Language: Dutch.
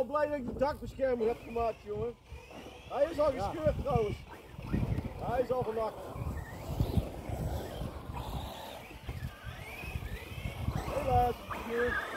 wel blij dat ik de dakbescherming heb gemaakt, jongen. Hij is al gescheurd trouwens. Hij is al vannacht. Helaas.